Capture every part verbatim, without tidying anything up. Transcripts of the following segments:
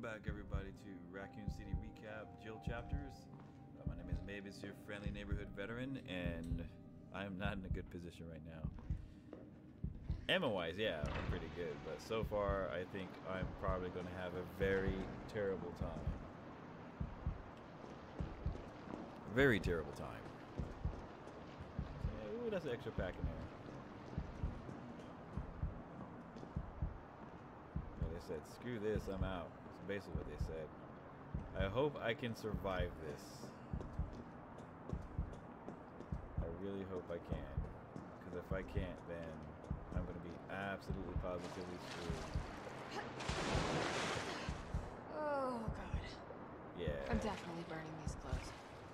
back, everybody, to Raccoon City Recap Jill Chapters. Uh, my name is Mavis, your friendly neighborhood veteran, and I am not in a good position right now. Ammo-wise, yeah, I'm pretty good, but so far, I think I'm probably going to have a very terrible time. Very terrible time. Yeah, ooh, that's an extra pack in there. They said, screw this, I'm out. That's basically what they said. I hope I can survive this. I really hope I can. Because if I can't, then I'm going to be absolutely positively screwed. Oh, God. Yeah. I'm definitely burning these clothes.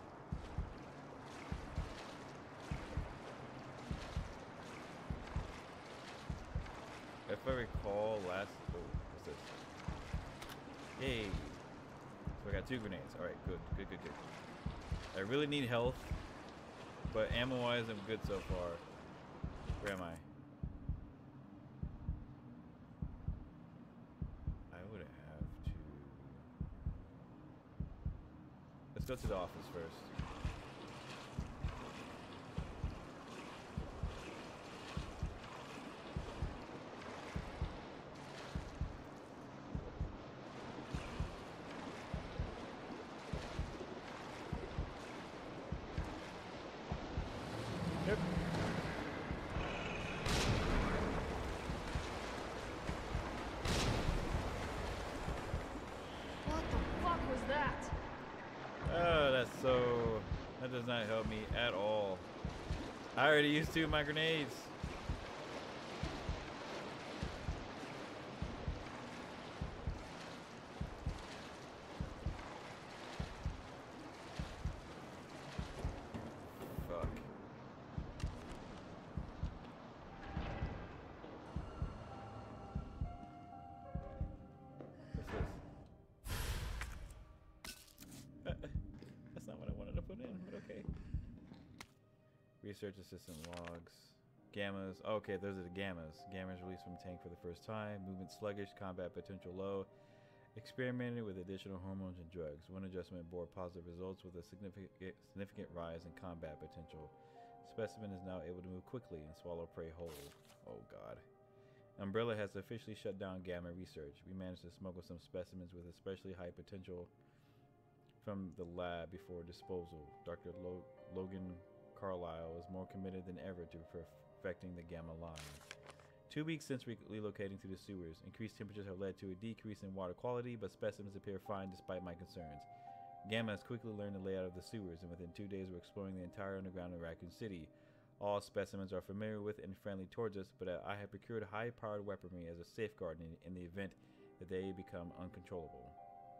If I recall last... Oh, what's this? Yay. So I got two grenades. Alright, good, good, good, good. I really need health, but ammo-wise, I'm good so far. Where am I? I would have to... Let's go to the office first. Yep. What the fuck was that? Oh, that's so... That does not help me at all. I already used two of my grenades. Fuck. What's this? Uh, that's not what I wanted to put in, but okay. Research assistant logs. Gammas. Oh, okay, those are the gammas. Gammas released from tank for the first time. Movement sluggish. Combat potential low. Experimented with additional hormones and drugs. One adjustment bore positive results with a significant significant rise in combat potential. Specimen is now able to move quickly and swallow prey whole. Oh god. Umbrella has officially shut down gamma research. We managed to smuggle some specimens with especially high potential from the lab before disposal. Doctor Lo Logan Carlisle is more committed than ever to perfecting the gamma line. Two weeks since re relocating to the sewers, increased temperatures have led to a decrease in water quality, but specimens appear fine despite my concerns. Gamma has quickly learned the layout of the sewers, and within two days we're exploring the entire underground of Raccoon City. All specimens are familiar with and friendly towards us, but I have procured high-powered weaponry as a safeguard in, in the event that they become uncontrollable.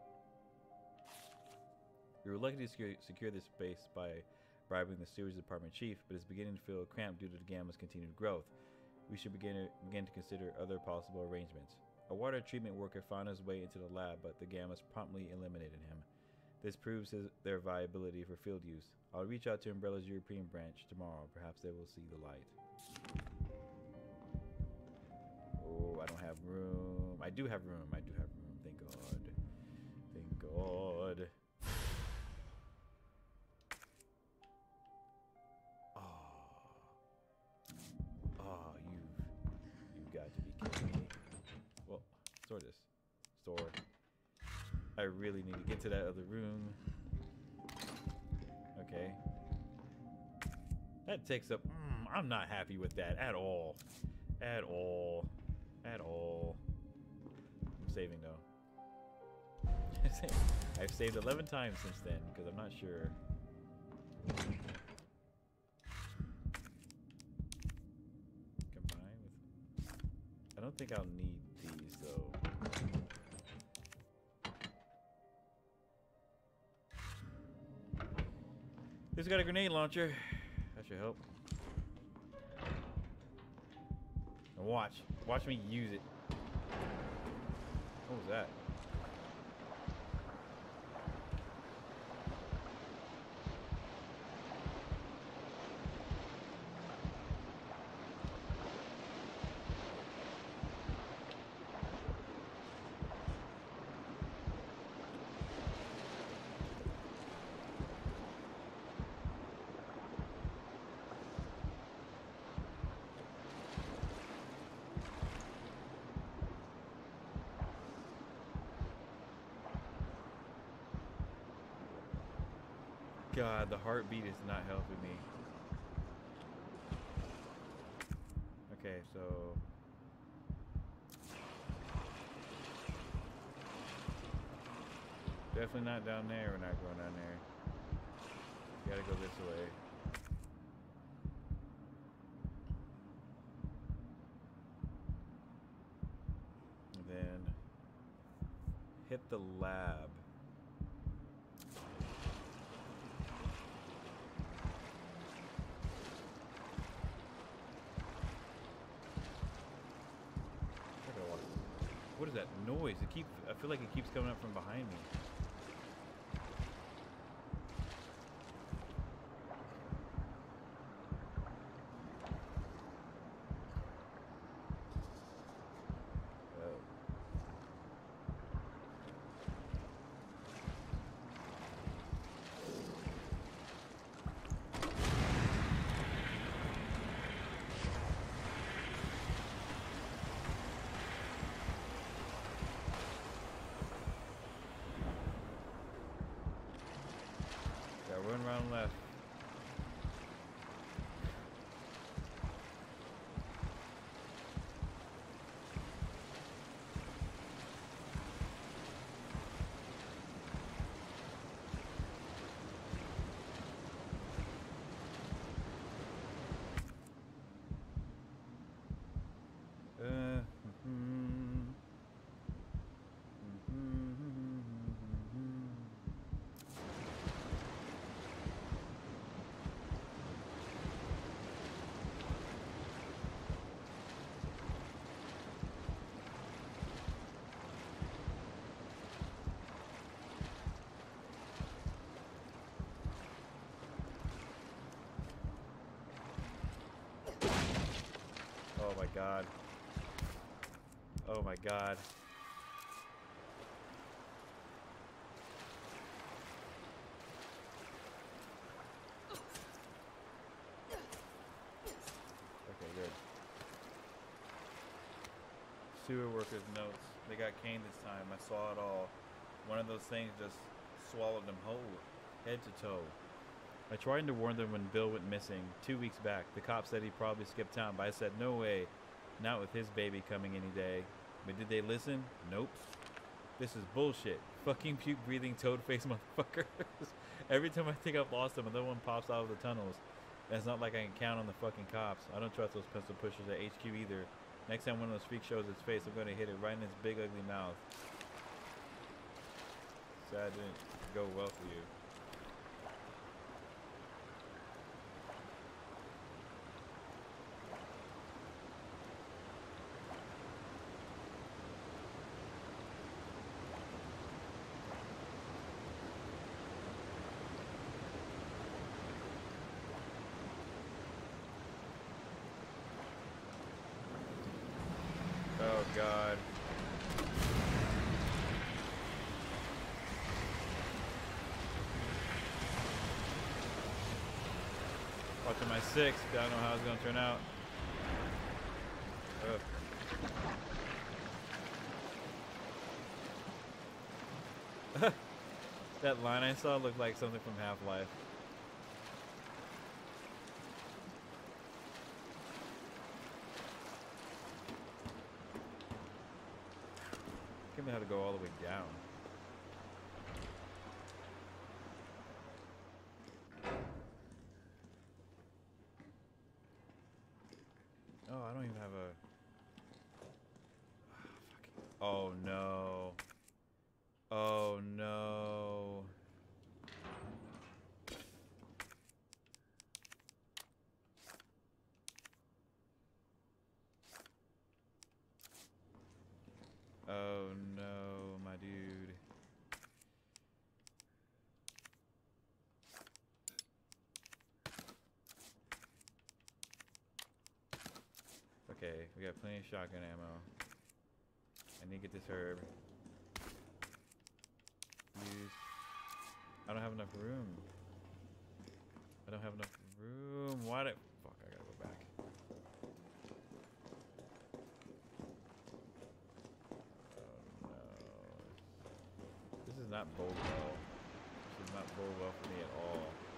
We were lucky to secure, secure this space by bribing the sewers department chief, but it's beginning to feel cramped due to the Gamma's continued growth. We should begin to, begin to consider other possible arrangements. A water treatment worker found his way into the lab, but the Gammas promptly eliminated him. This proves his, their viability for field use. I'll reach out to Umbrella's European branch tomorrow. Perhaps they will see the light. Oh, I don't have room. I do have room. I do have room. Thank God. Thank God. Oh, you've, you've got to be kidding me. Well, store this. Store. I really need to get to that other room. Okay. That takes up... Mm, I'm not happy with that at all. At all. At all. I'm saving, though. I've saved eleven times since then, because I'm not sure... I don't think I'll need these though. Who's got a grenade launcher? That should help. And watch. Watch me use it. What was that? God, the heartbeat is not helping me. Okay, so definitely not down there. We're not going down there. You gotta go this way. And then hit the lab. What is that noise? It keep. I feel like it keeps coming up from behind me. Run around left. Uh, mm-hmm. Oh my god. Oh my god. Okay, good. Sewer workers' notes. They got caned this time. I saw it all. One of those things just swallowed them whole, head to toe. I tried to warn them when Bill went missing two weeks back. The cop said he probably skipped town, but I said, no way. Not with his baby coming any day. But did they listen? Nope. This is bullshit. Fucking puke-breathing toad-faced motherfuckers. Every time I think I've lost them, another one pops out of the tunnels. It's not like I can count on the fucking cops. I don't trust those pencil pushers at H Q either. Next time one of those freaks shows its face, I'm going to hit it right in its big ugly mouth. Sad didn't go well for you. Oh god. Watching my six, I don't know how it's gonna turn out. Ugh. That line I saw looked like something from Half-Life. Give me how to go all the way down. Oh, I don't even have a... Oh, no. Oh, no. Oh, no, my dude. Okay, we got plenty of shotgun ammo. I need to get this herb. Use. I don't have enough room. I don't have enough room. Why did... Fuck, I gotta go back. Oh no. This is not bode well. This does not bode well for me at all.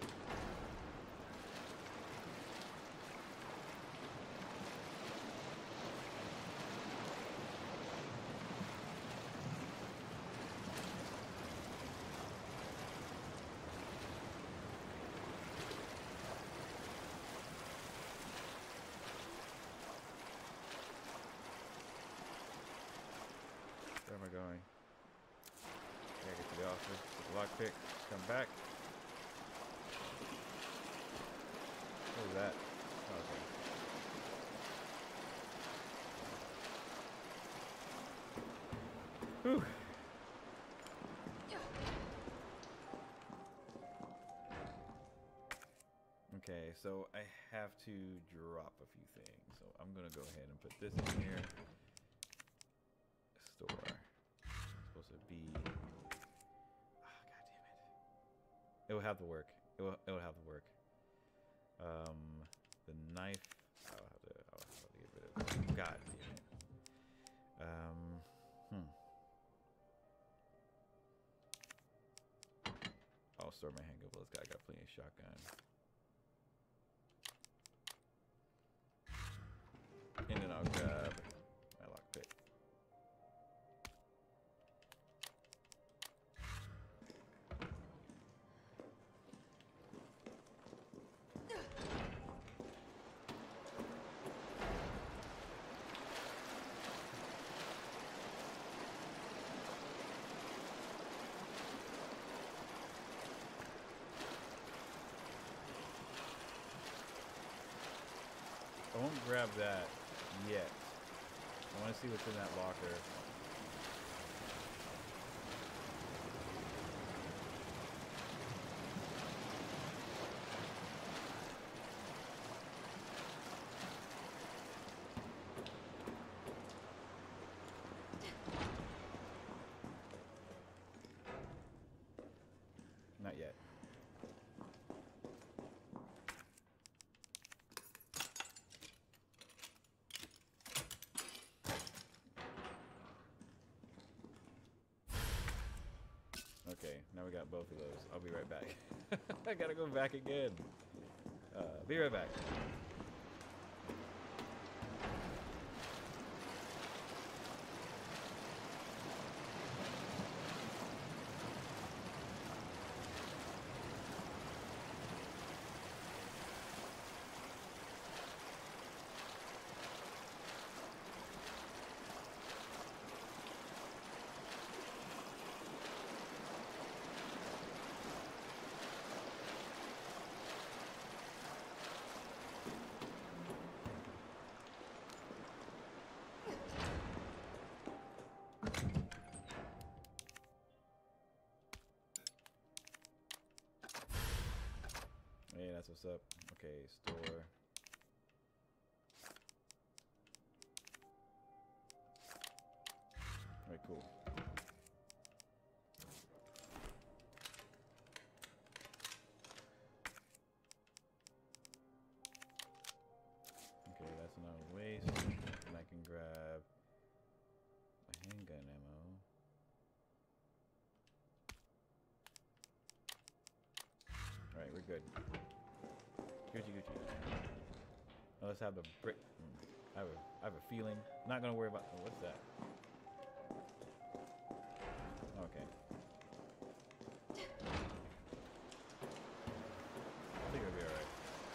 Lockpick, come back. What was that? Oh, okay. Whew. Okay, so I have to drop a few things. So I'm gonna go ahead and put this in here. Store. It's supposed to be. Ah, God damn it! It will have to work. It will. It will have to work. Um, the knife. I'll have to. I'll have to get rid of it. God damn it. Um. Hmm. I'll store my handgun bullets. I got plenty of shotgun. And then I'll grab my lockpick. I won't grab that yet. I want to see what's in that locker. Not yet. Okay, now we got both of those. I'll be right back. I gotta go back again. Uh, be right back. Hey, that's what's up. Okay, store. Alright, cool. Okay, that's another waste. And I can grab my handgun ammo. Alright, we're good. Gucci, Gucci. Now let's have the brick. Mm, I have a, I have a feeling. Not gonna worry about. Oh, what's that? Okay. I think it'll be alright.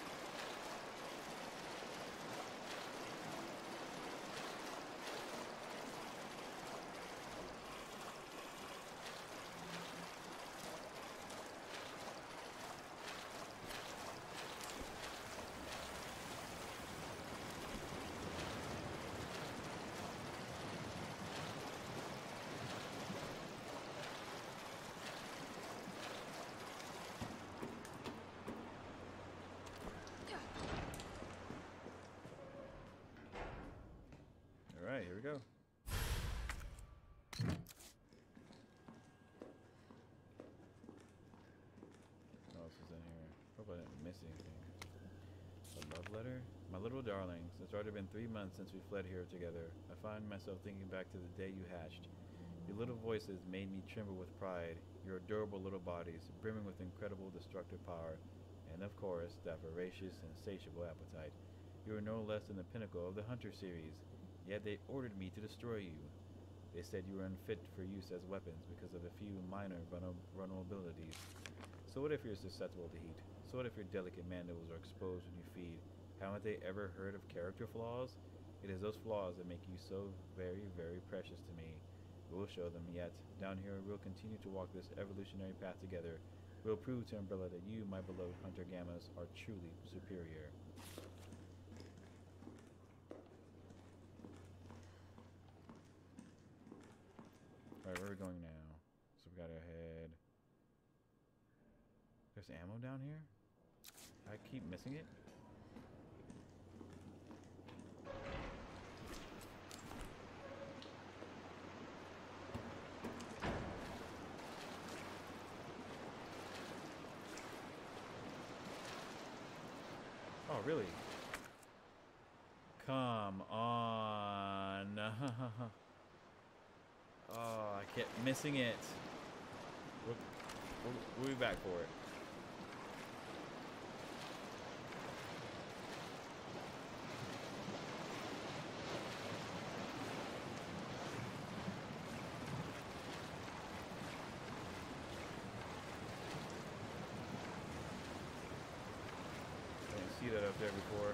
Alright, here we go. What else is in here? Hope I didn't miss anything. A love letter? My little darlings, it's already been three months since we fled here together. I find myself thinking back to the day you hatched. Your little voices made me tremble with pride. Your adorable little bodies, brimming with incredible destructive power. And of course, that voracious, insatiable appetite. You are no less than the pinnacle of the Hunter series. Yet they ordered me to destroy you. They said you were unfit for use as weapons because of a few minor vulnerabilities. So what if you're susceptible to heat? So what if your delicate mandibles are exposed when you feed? Haven't they ever heard of character flaws? It is those flaws that make you so very, very precious to me. We'll show them yet. Down here, we'll continue to walk this evolutionary path together. We'll prove to Umbrella that you, my beloved hunter gammas, are truly superior. Alright, where are we going now? So we gotta head... There's ammo down here? I keep missing it? Oh, really? Come on. Oh, I kept missing it. We'll, we'll, we'll be back for it. I didn't see that up there before.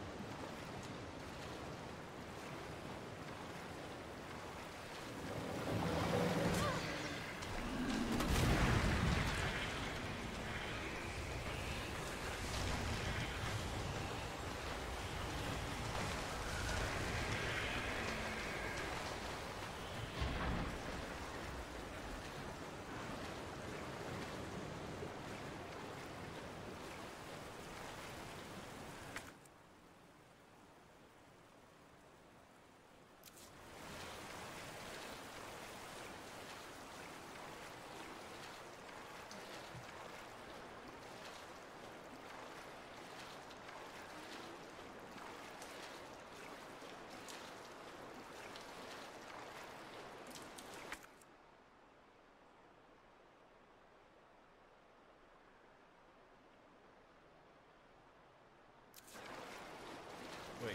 Wait.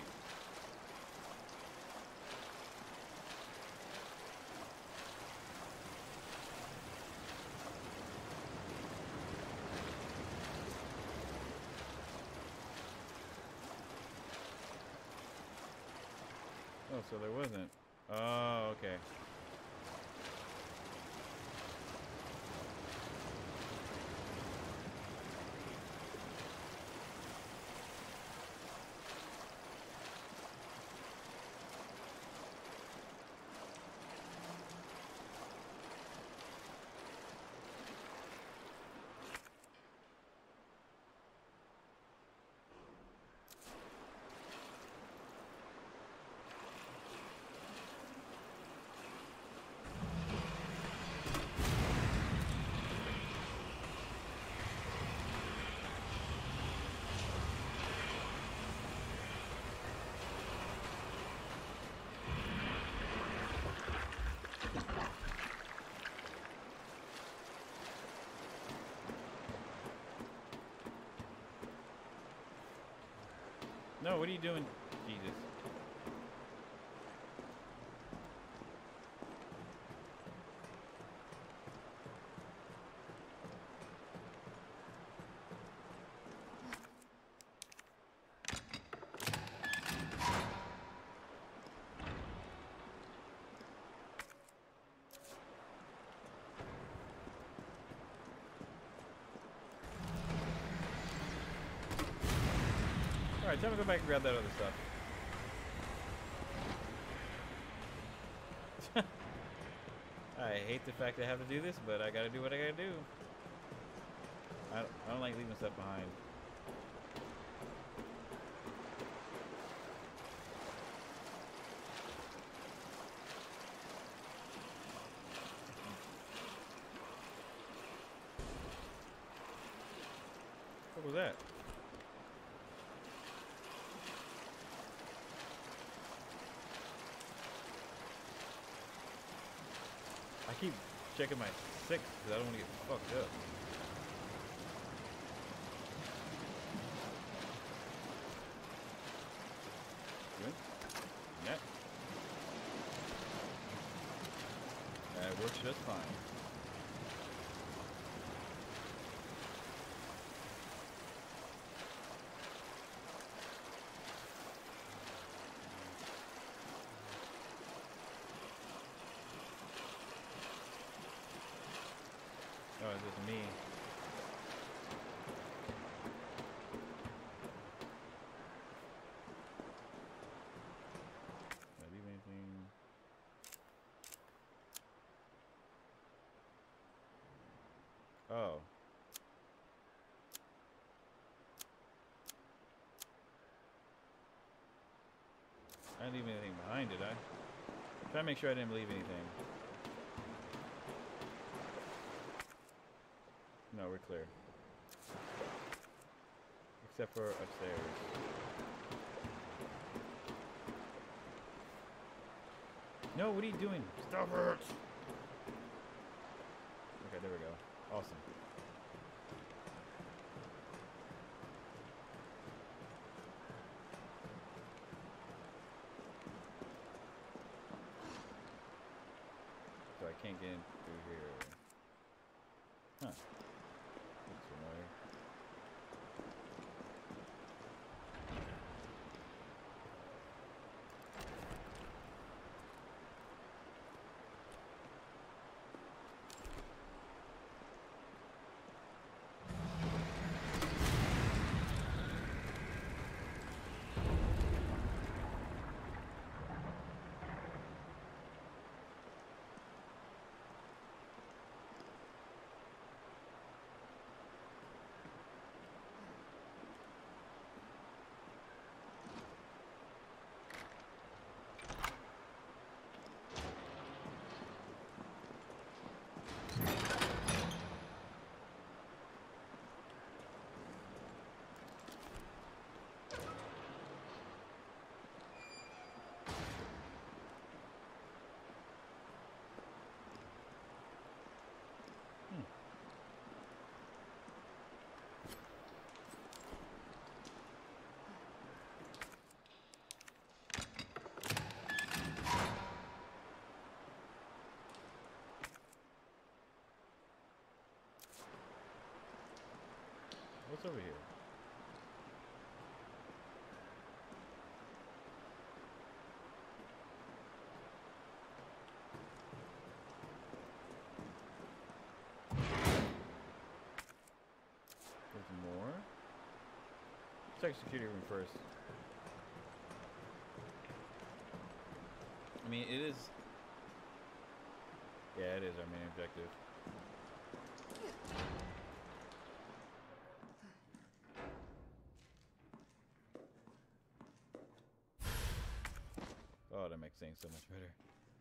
Oh, so there wasn't. Oh, okay. No, what are you doing? Jesus. Alright, time to go back and grab that other stuff. I hate the fact I have to do this, but I gotta do what I gotta do. I don't, I don't like leaving stuff behind. What was that? I keep checking my six because I don't want to get fucked up. Good. Net. That works just fine. for me. Did I leave anything? Oh. I didn't leave anything behind, did I? Try to make sure I didn't leave anything. No, we're clear. Except for upstairs. No, what are you doing? Stop it! Okay, there we go. Awesome. So I can't get in through here. Huh. Looks familiar. What's over here? There's more. Check security room first. I mean, it is. Yeah, it is our main objective. Oh, that makes things so much better.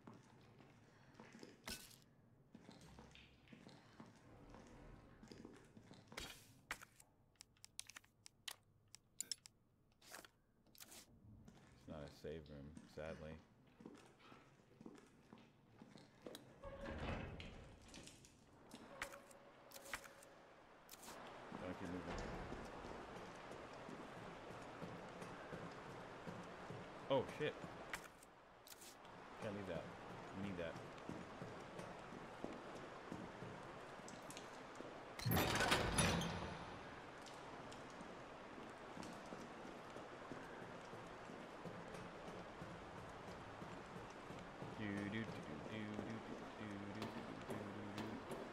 It's not a save room, sadly. Don't keep moving. Oh, shit. Can't leave that. We need that. Do, do, do, do, do, do, do, do, do, do, do.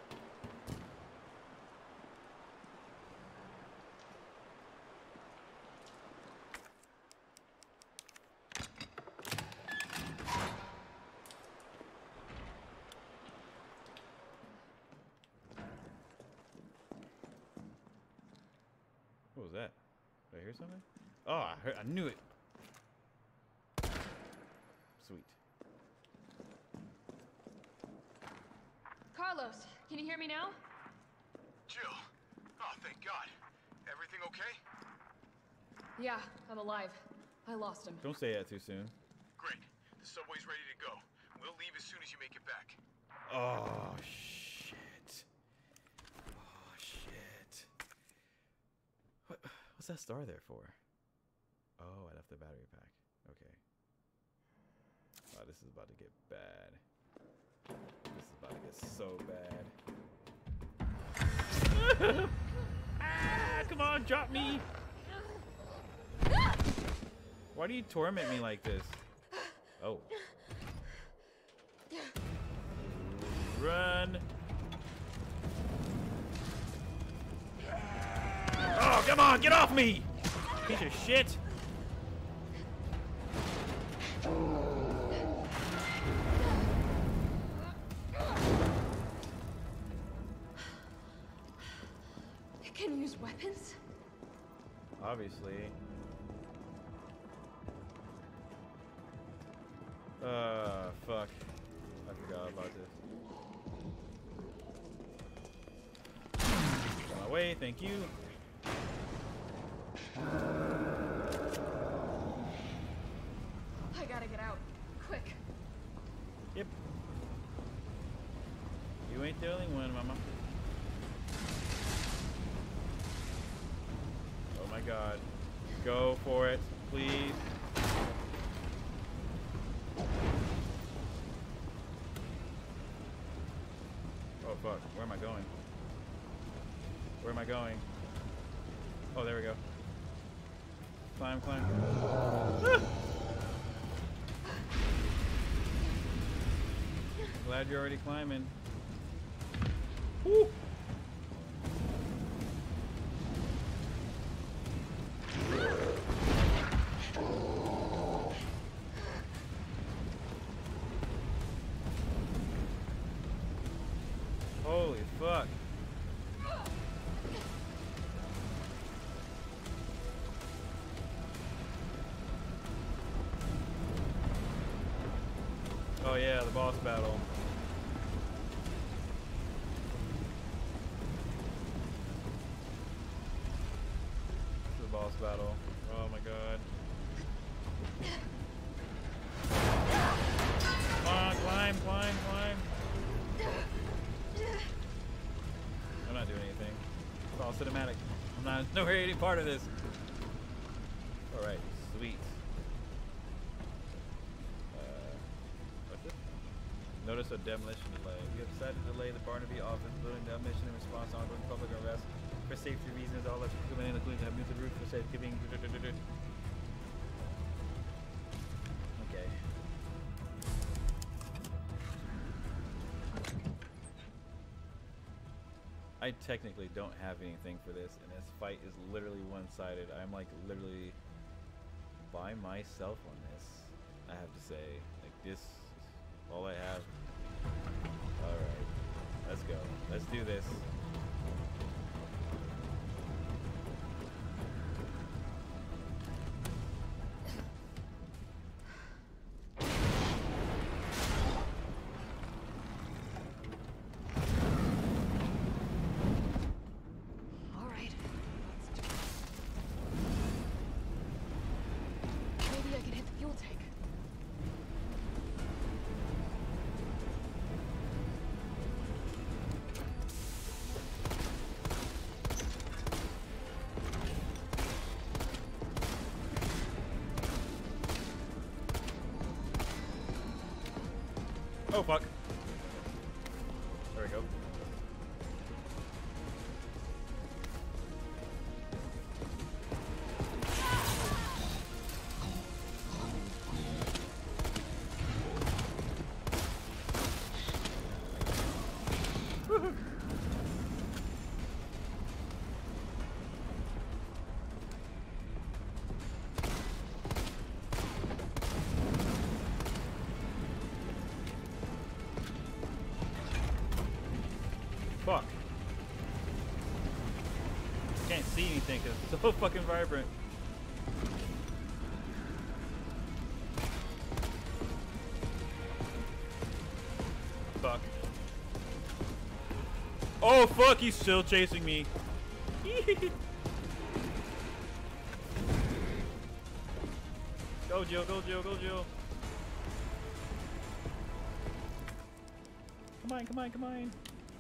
What was that? Did I hear something? Oh, I, heard, I knew it. Sweet. Carlos, can you hear me now? Jill. Oh, thank God. Everything okay? Yeah, I'm alive. I lost him. Don't say that too soon. Great. The subway's ready to go. We'll leave as soon as you make it back. Oh, shit. Oh, shit. What, what's that star there for? Oh, I left the battery pack. Okay. Wow, this is about to get bad. This is about to get so bad. Ah, come on, drop me. Why do you torment me like this? Oh. Run. Come on, get off me! Piece of shit! You can use weapons? Obviously. Uh, fuck. I forgot about this. On my way, thank you. I gotta get out. Quick. Yep. You ain't the only one, mama. Oh my god. Go for it, please. Oh fuck, where am I going? Where am I going? Oh, there we go. Climb, climb. Ah! Glad you're already climbing. Woo! Holy fuck. Oh yeah, the boss battle. The boss battle. Oh my god. Come on, climb, climb, climb. I'm not doing anything. It's all cinematic. I'm not nowhere any part of this. Alright, sweet. Uh, what's this? Notice a demolition delay. We have decided to delay the Barnaby office building demolition in response to ongoing public unrest. For safety reasons, all electrical equipment including have moved the roof for safekeeping. Okay. I technically don't have anything for this, and this fight is literally one-sided. I'm like literally by myself on this. I have to say, like this is all I have. All right, let's go. Let's do this. Oh fuck. There we go. Fuck. Can't see anything because it's so fucking vibrant. Fuck. Oh fuck, he's still chasing me. Go Jill, go Jill, go Jill. Come on, come on, come on.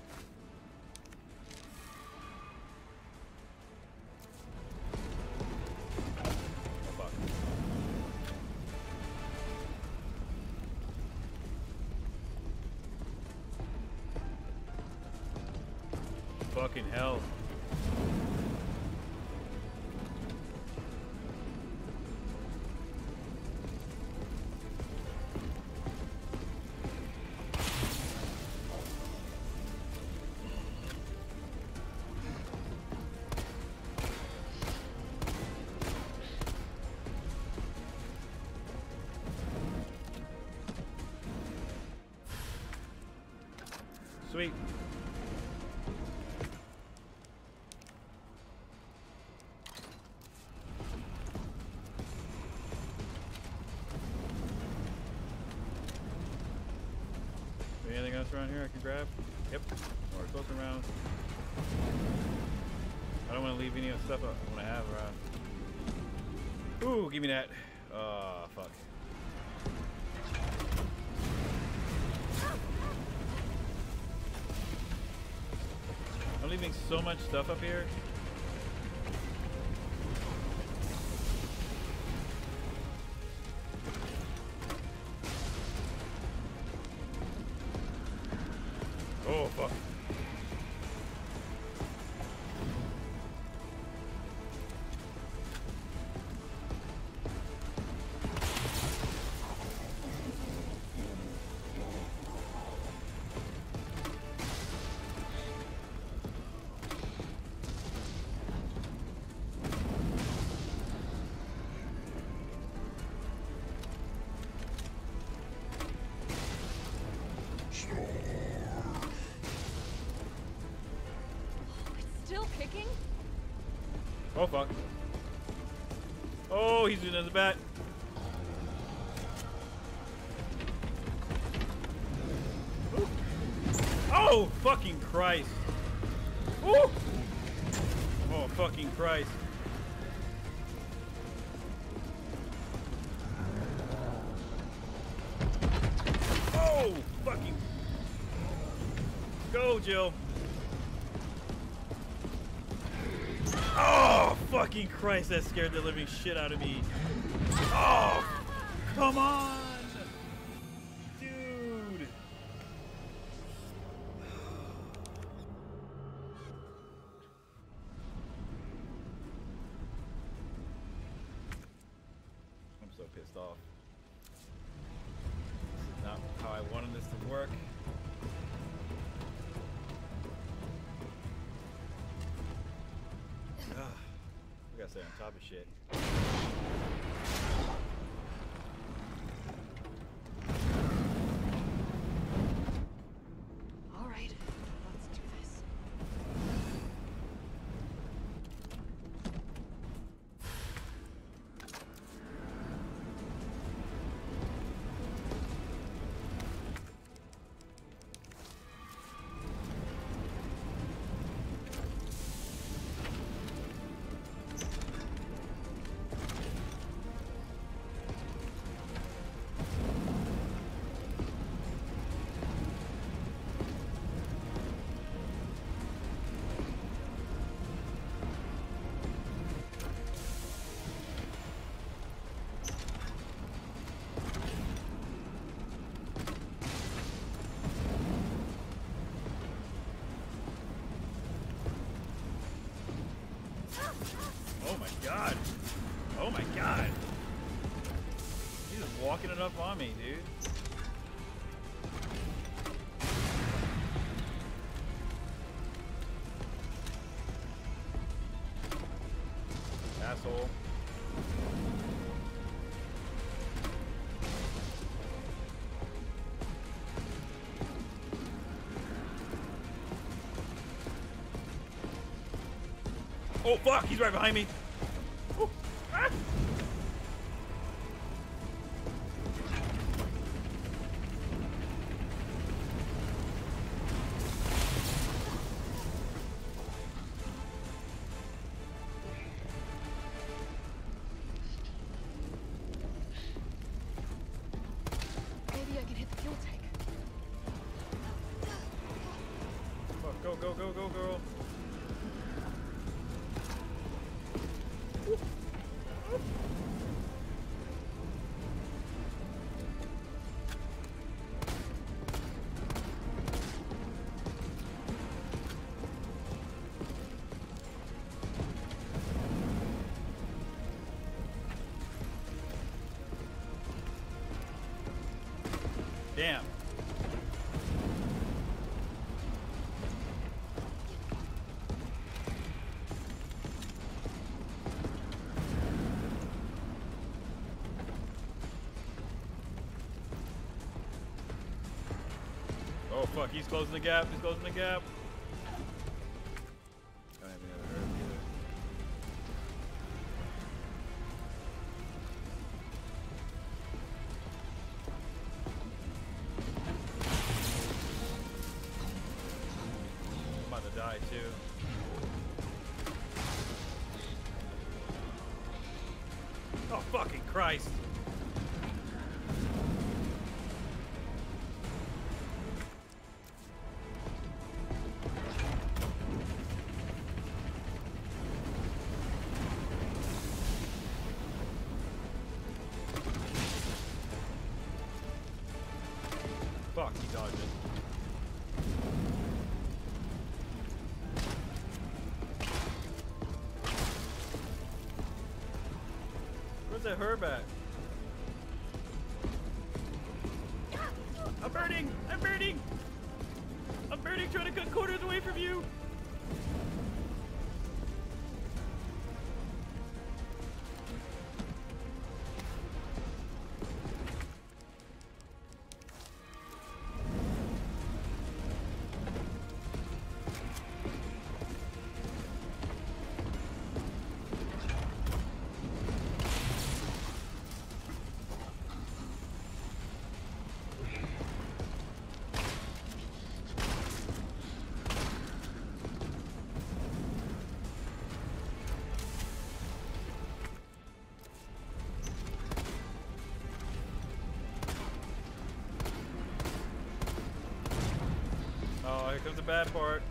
Fucking hell. Sweet. Anything else around here I can grab? Yep. More close around. I don't want to leave any of the stuff I want to have around. Ooh, give me that. Oh, fuck. I'm leaving so much stuff up here. Oh, fuck. Still kicking? Oh, fuck. Oh, he's doing the bat. Ooh. Oh, fucking Christ. Ooh. Oh, fucking Christ. Oh, fucking. Go, Jill. Oh, fucking Christ, that scared the living shit out of me. Oh, come on. Dude. I'm so pissed off. This is not how I wanted this to work. We gotta stay on top of shit. All right, let's do this. Oh my god. Oh my god. He's just walking it up on me, dude. Asshole. Oh fuck, he's right behind me. Ooh. Ah. Maybe I can hit the fuel tank. Fuck, go, go, go, go, girl. Damn. Oh fuck, he's closing the gap. He's closing the gap. Don't have any other herbs either. I'm about to die too. Oh fucking Christ! Fuck, he dodged it. Where's that herb at? I'm burning! I'm burning! I'm burning, trying to cut corners away from you! Oh, here comes the bad part.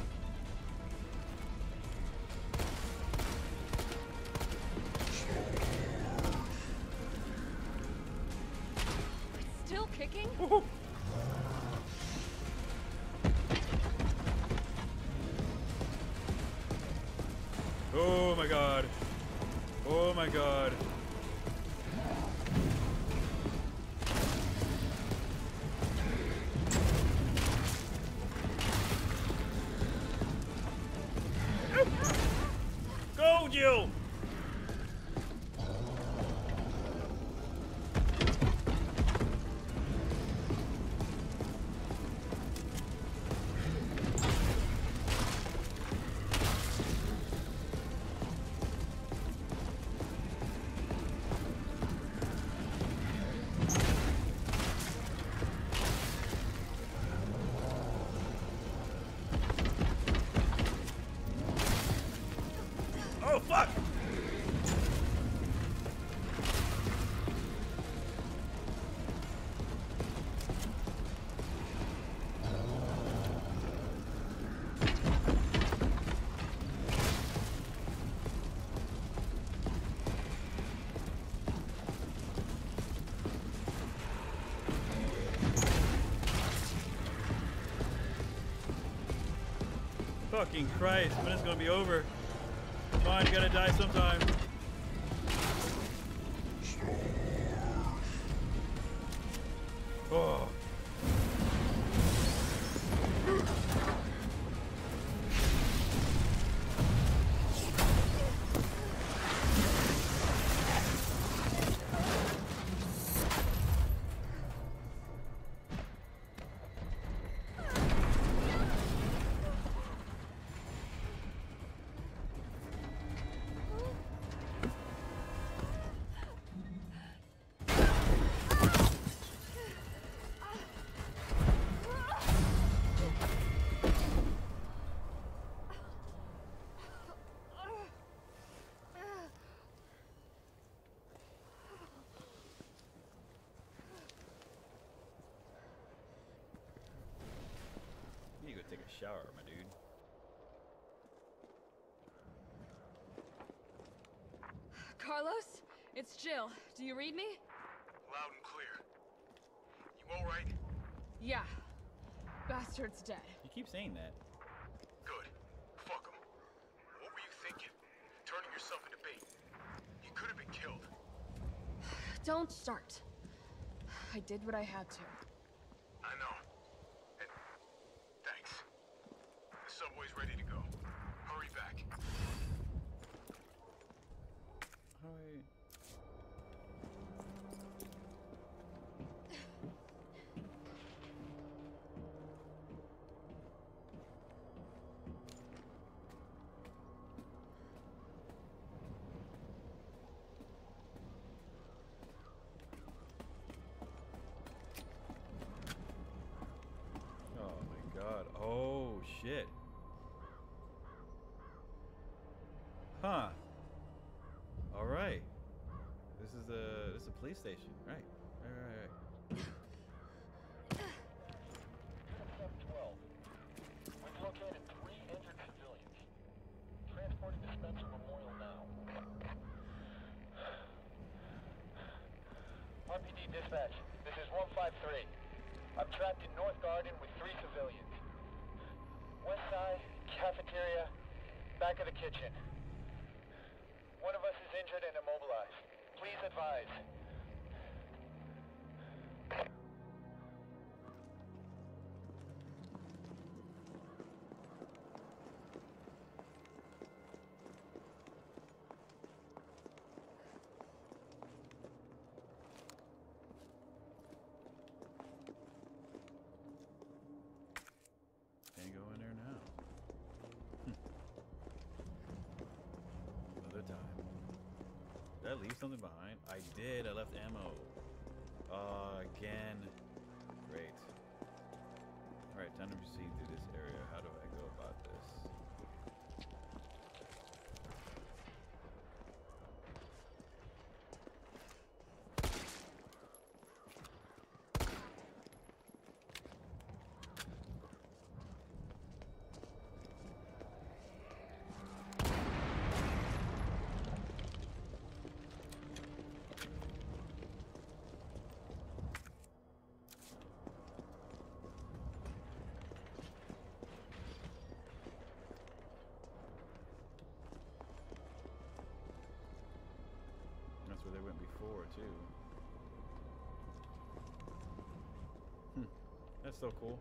Still kicking? Woohoo. Oh my god. Oh my god. Go, Jill! Oh, fuck! Fucking Christ, when is it gonna be over? Come on, you gotta die sometime. Oh. You need to go take a shower, my dude. Carlos? It's Jill. Do you read me? Loud and clear. You all right? Yeah. Bastard's dead. You keep saying that. Good. Fuck him. What were you thinking? Turning yourself into bait. You could have been killed. Don't start. I did what I had to. I know. And thanks. The subway's ready to go. Hurry back. How do I... station. Right. Right, right, right. seven twelve. We've located three injured civilians. Transporting to Spencer Memorial now. R P D dispatch. This is one five three. I'm trapped in North Garden with three civilians. West side, cafeteria, back of the kitchen. One of us is injured and immobilized. Please advise. Can't go in there now. Another time. Did I leave something behind? I did. I left ammo. Uh, again. Great. Alright, time to proceed through this area. How do I go about this? That's where they went before, too. Hmm. That's so cool.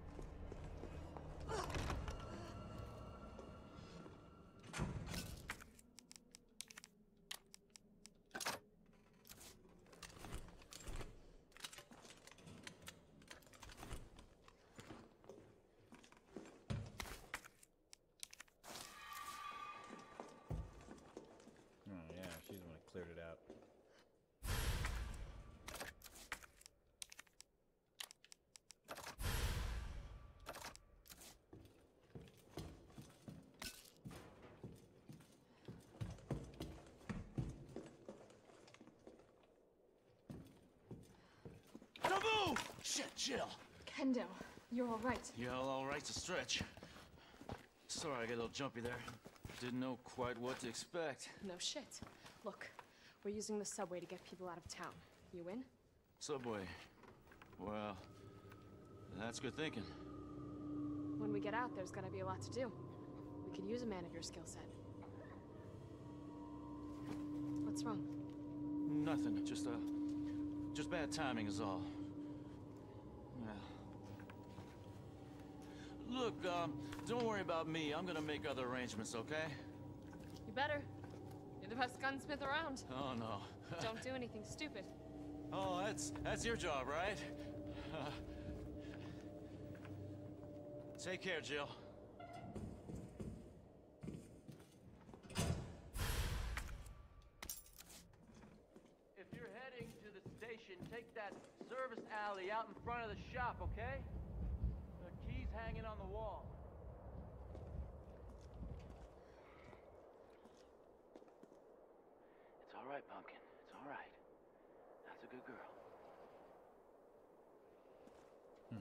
Oh, yeah, she's the one that cleared it out. Don't move! Shit, Jill. Kendo, you're all right. Yeah, all right's a stretch. Sorry, I got a little jumpy there. Didn't know quite what to expect. No shit. Look, we're using the subway to get people out of town. You in? Subway. Well, that's good thinking. When we get out, there's gonna be a lot to do. We could use a man of your skill set. What's wrong? Nothing. Just uh, just bad timing is all. Yeah. Look, um, don't worry about me. I'm gonna make other arrangements, okay? You better. You're the best gunsmith around. Oh no. Don't do anything stupid. Oh, that's that's your job, right? Uh, take care, Jill. If you're heading to the station, take that service alley out in front of the shop, okay? The key's hanging on the wall. It's all right, Pumpkin. It's all right. That's a good girl. Hmm.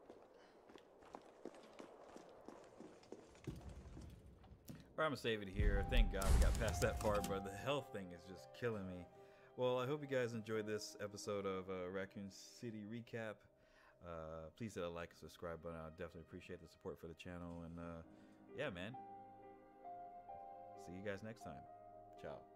Alright, I'm gonna save it here. Thank God we got past that part, but the health thing is just killing me. Well, I hope you guys enjoyed this episode of uh, Raccoon City Recap. Uh, please hit a like and subscribe button. I definitely appreciate the support for the channel. And uh, yeah, man. See you guys next time. Ciao.